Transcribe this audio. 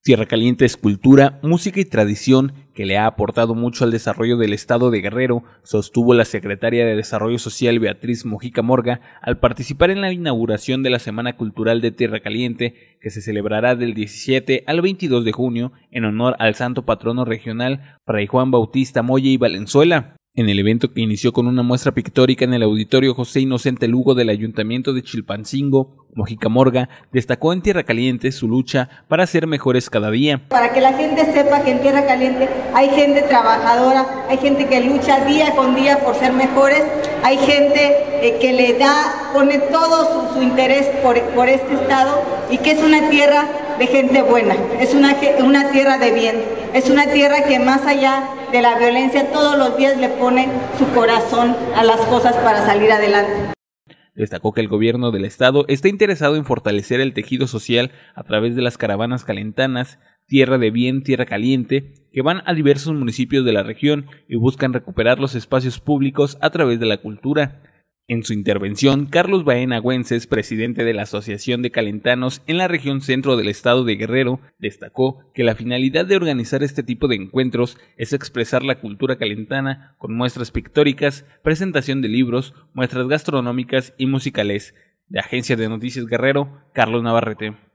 Tierra Caliente es cultura, música y tradición que le ha aportado mucho al desarrollo del estado de Guerrero, sostuvo la secretaria de Desarrollo Social Beatriz Mojica Morga al participar en la inauguración de la Semana Cultural de Tierra Caliente, que se celebrará del 17 al 22 de junio en honor al santo patrono regional Fray Juan Bautista Moya y Valenzuela. En el evento, que inició con una muestra pictórica en el Auditorio José Inocente Lugo del Ayuntamiento de Chilpancingo, Mojica Morga destacó en Tierra Caliente su lucha para ser mejores cada día. Para que la gente sepa que en Tierra Caliente hay gente trabajadora, hay gente que lucha día con día por ser mejores, hay gente que pone todo su interés por este estado, y que es una tierra de gente buena, es una tierra de bien, es una tierra que más allá de la violencia todos los días le pone su corazón a las cosas para salir adelante. Destacó que el gobierno del estado está interesado en fortalecer el tejido social a través de las caravanas calentanas, Tierra de Bien, Tierra Caliente, que van a diversos municipios de la región y buscan recuperar los espacios públicos a través de la cultura. En su intervención, Carlos Baena Güences, presidente de la Asociación de Calentanos en la región centro del estado de Guerrero, destacó que la finalidad de organizar este tipo de encuentros es expresar la cultura calentana con muestras pictóricas, presentación de libros, muestras gastronómicas y musicales. De Agencia de Noticias Guerrero, Carlos Navarrete.